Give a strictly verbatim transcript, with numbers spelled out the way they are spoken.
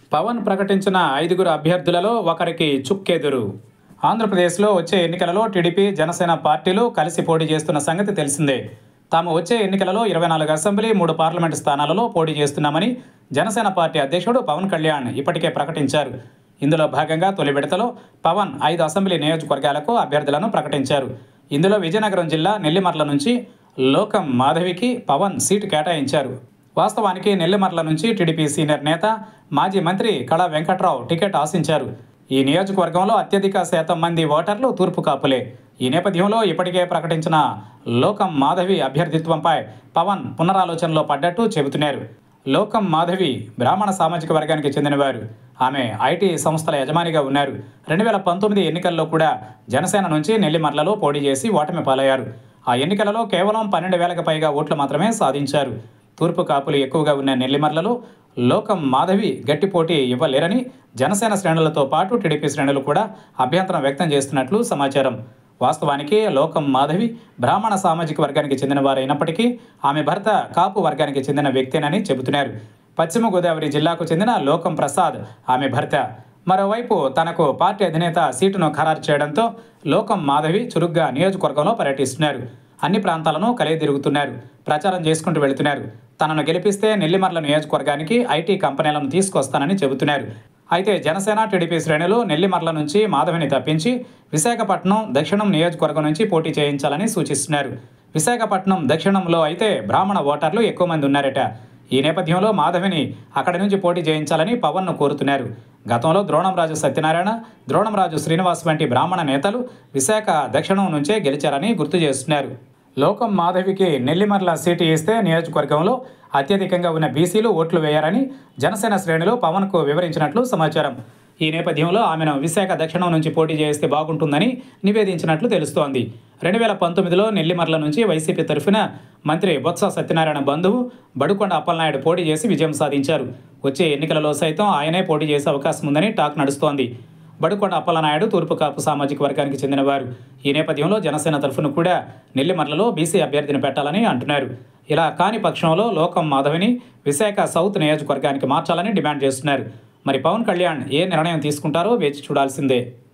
పవన్ ప్రకటించిన ఐదుగురు అభ్యర్థులలో ఒకరికి చుక్కెదురు. ఆంధ్రప్రదేశ్లో వచ్చే ఎన్నికలలో టీడీపీ, జనసేన పార్టీలు కలిసి పోటీ చేస్తున్న సంగతి తెలిసిందే. తాము వచ్చే ఎన్నికలలో ఇరవై నాలుగు అసెంబ్లీ, మూడు పార్లమెంటు స్థానాలలో పోటీ చేస్తున్నామని జనసేన పార్టీ అధ్యక్షుడు పవన్ కళ్యాణ్ ఇప్పటికే ప్రకటించారు. ఇందులో భాగంగా తొలి విడతలో పవన్ ఐదు అసెంబ్లీ నియోజకవర్గాలకు అభ్యర్థులను ప్రకటించారు. ఇందులో విజయనగరం జిల్లా నెల్లిమర్ల నుంచి లోకం మాధవికి పవన్ సీటు కేటాయించారు. వాస్తవానికి నెల్లిమర్ల నుంచి టీడీపీ సీనియర్ నేత, మాజీ మంత్రి కళా వెంకట్రావు టికెట్ ఆశించారు. ఈ నియోజకవర్గంలో అత్యధిక శాతం మంది ఓటర్లు తూర్పు కాపులే. ఈ నేపథ్యంలో ఇప్పటికే ప్రకటించిన లోకం మాధవి అభ్యర్థిత్వంపై పవన్ పునరాలోచనలో పడ్డట్టు చెబుతున్నారు. లోకం మాధవి బ్రాహ్మణ సామాజిక వర్గానికి చెందినవారు. ఆమె ఐటీ సంస్థల యజమానిగా ఉన్నారు. రెండు వేల పంతొమ్మిది ఎన్నికల్లో కూడా జనసేన నుంచి నెల్లిమర్లలో పోటీ చేసి ఓటమి పాలయ్యారు. ఆ ఎన్నికలలో కేవలం పన్నెండు వేలకు పైగా ఓట్లు మాత్రమే సాధించారు. తూర్పు కాపులు ఎక్కువగా ఉన్న నెల్లిమర్లలో లోకం మాధవి గట్టి పోటీ ఇవ్వలేరని జనసేన శ్రేణులతో పాటు టీడీపీ శ్రేణులు కూడా అభ్యంతరం వ్యక్తం చేస్తున్నట్లు సమాచారం. వాస్తవానికి లోకం మాధవి బ్రాహ్మణ సామాజిక వర్గానికి చెందిన వారైనప్పటికీ ఆమె భర్త కాపు వర్గానికి చెందిన వ్యక్తేనని చెబుతున్నారు. పశ్చిమ గోదావరి జిల్లాకు చెందిన లోకం ప్రసాద్ ఆమె భర్త. మరోవైపు తనకు పార్టీ అధినేత సీటును ఖరారు చేయడంతో లోకం మాధవి చురుగ్గా నియోజకవర్గంలో పర్యటిస్తున్నారు. అన్ని ప్రాంతాలను కలియదిరుగుతున్నారు. ప్రచారం చేసుకుంటూ వెళుతున్నారు. తనను గెలిపిస్తే నెల్లిమర్ల నియోజకవర్గానికి ఐటీ కంపెనీలను తీసుకొస్తానని చెబుతున్నారు. అయితే జనసేన, టీడీపీ శ్రేణులు నెల్లిమర్ల నుంచి మాధవిని తప్పించి విశాఖపట్నం దక్షిణం నియోజకవర్గం నుంచి పోటీ చేయించాలని సూచిస్తున్నారు. విశాఖపట్నం దక్షిణంలో అయితే బ్రాహ్మణ ఓటర్లు ఎక్కువ మంది ఉన్నారట. ఈ నేపథ్యంలో మాధవిని అక్కడి నుంచి పోటీ చేయించాలని పవన్ను కోరుతున్నారు. గతంలో ద్రోణంరాజు సత్యనారాయణ, ద్రోణంరాజు శ్రీనివాస్ వంటి బ్రాహ్మణ నేతలు విశాఖ దక్షిణం నుంచే గెలిచారని గుర్తు చేస్తున్నారు. లోకం మాధవికి నెల్లిమర్ల సీటు ఇస్తే నియోజకవర్గంలో అత్యధికంగా ఉన్న బీసీలు ఓట్లు వేయారని జనసేన శ్రేణులు పవన్కు వివరించినట్లు సమాచారం. ఈ నేపథ్యంలో ఆమెను విశాఖ దక్షిణం నుంచి పోటీ చేస్తే బాగుంటుందని నివేదించినట్లు తెలుస్తోంది. రెండు వేల పంతొమ్మిదిలో నెల్లిమర్ల నుంచి వైసీపీ తరఫున మంత్రి బొత్స సత్యనారాయణ బంధువు బడుకొండ అప్పలనాయుడు పోటీ చేసి విజయం సాధించారు. వచ్చే ఎన్నికలలో సైతం ఆయనే పోటీ చేసే అవకాశం ఉందని టాక్ నడుస్తోంది. బడుకొండ అప్పలనాయుడు తూర్పు కాపు సామాజిక వర్గానికి చెందినవారు. ఈ నేపథ్యంలో జనసేన తరఫున కూడా నెల్లిమర్లలో బీసీ అభ్యర్థిని పెట్టాలని అంటున్నారు. ఇలా కాని పక్షంలో లోకం మాధవిని విశాఖ సౌత్ నియోజకవర్గానికి మార్చాలని డిమాండ్ చేస్తున్నారు. మరి పవన్ కళ్యాణ్ ఏ నిర్ణయం తీసుకుంటారో వేచి చూడాల్సిందే.